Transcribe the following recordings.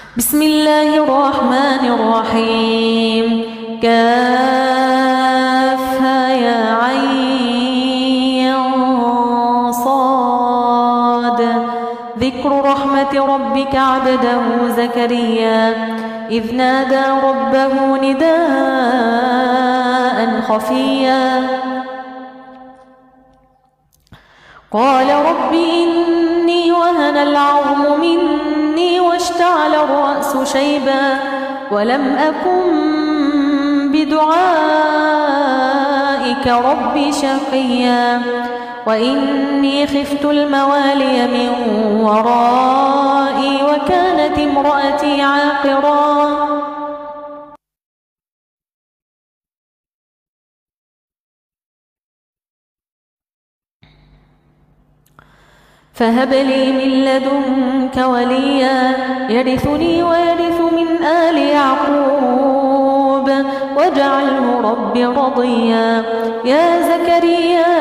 بسم الله الرحمن الرحيم. كافها يا عين صاد. ذكر رحمة ربك عبده زكريا إذ نادى ربه نداء خفيا قال رب إني وهن العظم مني واشتعل الرأس شيبا ولم أكن بدعائك رب شقيا وإني خفت الموالي من ورائي وكانت امرأتي عاقرا فهب لي من لدنك وليا يرثني ويرث من آل يعقوب واجعله رب رضيا. يا زكريا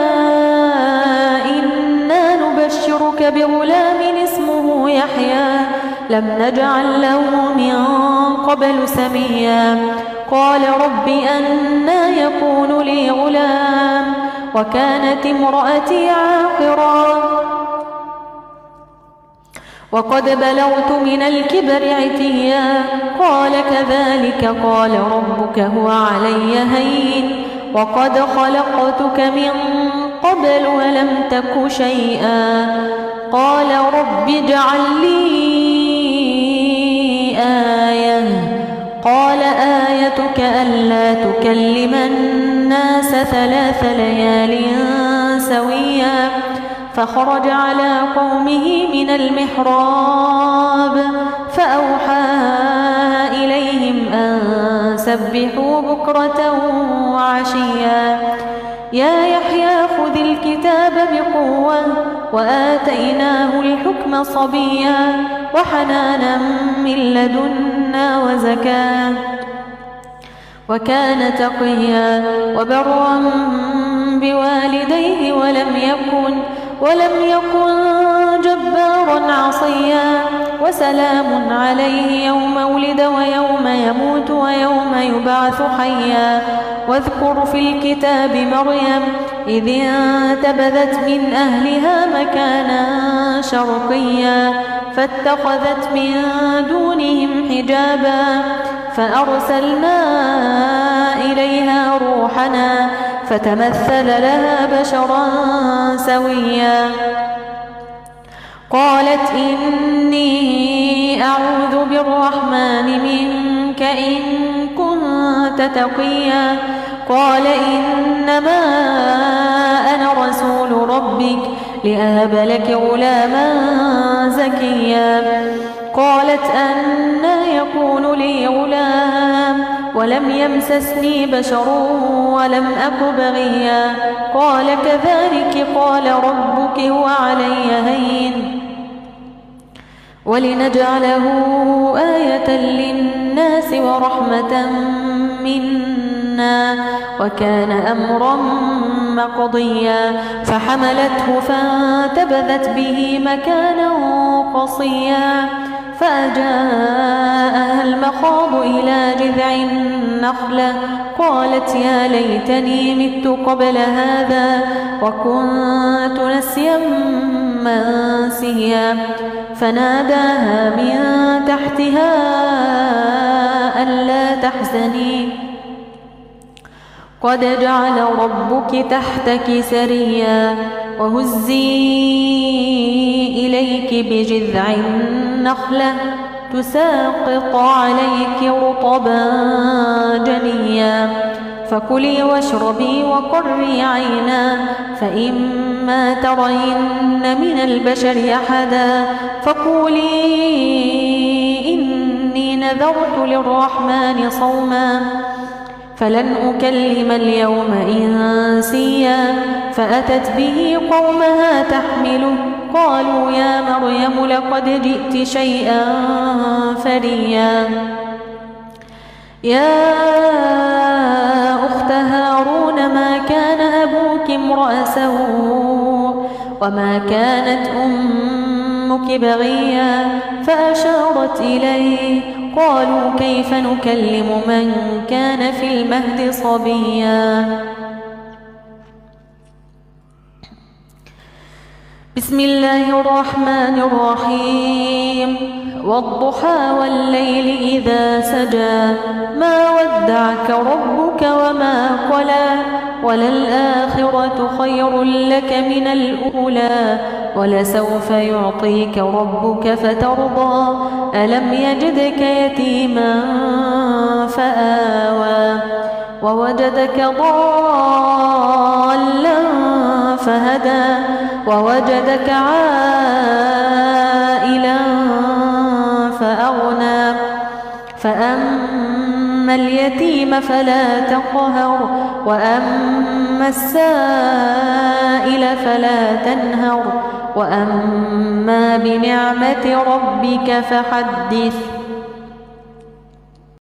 إنا نبشرك بغلام اسمه يحيى لم نجعل له من قبل سميا قال رب أنى يكون لي غلام وكانت امرأتي عاقرا وقد بلغت من الكبر عتيا قال كذلك قال ربك هو علي هين وقد خلقتك من قبل ولم تك شيئا قال رب اجعل لي آية قال آيتك ألا تكلم الناس 3 ليال سويا فخرج على قومه من المحراب فأوحى إليهم أن سبحوا بكرة وعشيا يا يحيى خذ الكتاب بقوة وآتيناه الحكم صبيا وحنانا من لدنا وزكاة وكان تقيا وبرا بوالديه ولم يكن جبارا عصيا وسلام عليه يوم ولد ويوم يموت ويوم يبعث حيا واذكر في الكتاب مريم إذ انتبذت من أهلها مكانا شرقيا فاتخذت من دونهم حجابا فأرسلنا إليها روحنا فتمثل لها بشرا سويا قالت إني أعوذ بالرحمن منك إن كنت تقيا قال إنما أنا رسول ربك لأهب لك غلاما زكيا قالت أنى يكون لي غلام ولم يمسسني بشر ولم أك بغيا قال كذلك قال ربك هو علي هين ولنجعله آية للناس ورحمة منا وكان أمرا مقضيا فحملته فانتبذت به مكانا قصيا فأجاءها المخاض إلى جذع النخلة قالت يا ليتني مت قبل هذا وكنت نسيا منسيا فناداها من تحتها ألا تحزني قد جعل ربك تحتك سريا وهزي إليك بجذع النخلة تساقط عليك رطبا جنيا فكلي واشربي وقري عينا فإما ترين من البشر أحدا فقولي إني نذرت للرحمن صوما فلن أكلم اليوم إنسيا فأتت به قومها تحمله قالوا يا مريم لقد جئت شيئا فريا يا أخت هارون ما كان أبوك امرأ سوء وما كانت أمك لدنك بغيا فأشارت إليه قالوا كيف نكلم من كان في المهد صبيا بسم الله الرحمن الرحيم والضحى والليل إذا سجى ما ودعك ربك وما قلى وللآخرة خير لك من الأولى ولسوف يعطيك ربك فترضى ألم يجدك يتيما فآوى ووجدك ضالا فهدى ووجدك عائلا فأغنى فأما اليتيم فلا تقهر وأما السائل فلا تنهر وأما بنعمة ربك فحدث